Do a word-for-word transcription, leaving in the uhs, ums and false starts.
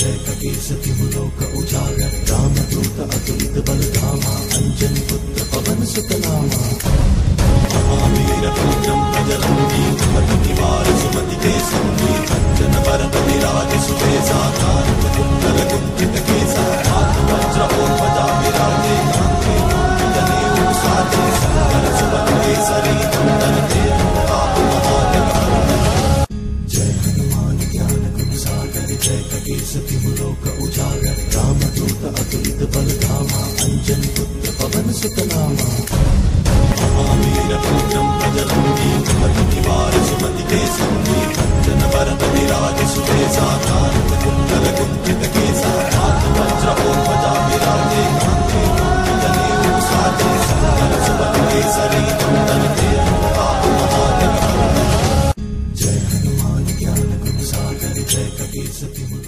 जय कपीसति मुलोक उजागर रामदूत अतुलित बलधामा अंजन पुत्र पवन सुत नामा महावीर पुत्रम बजरंगी सुमति निवार सुमति के संगी कंचन वरद विराज सुबेसा कांत कुंडल कुंचित केसा हाथ वज्र और ध्वजा विराजे कांते जनेऊ साजे शंकर सुवन केसरी नंदन तेज प्रताप महाजगवंदन जय हनुमान ज्ञान गुण सागर जय कपीसति मुलोक उजागर रामदूत अतुलित बलधामा अंजन पुत्र पवन सुत नामा महावीर पुत्रम बजरंगी सुमति निवार सुमति के संगी कंचन वरद विराज सुबेसा कांत कुंडल कुंचित केसा हाथ वज्र और ध्वजा विराजे कांते जनेऊ साजे शंकर सुवन केसरी नंदन तेज प्रताप महाजगवंदन जय हनुमान ज्ञान गुण सागर जय कपीसति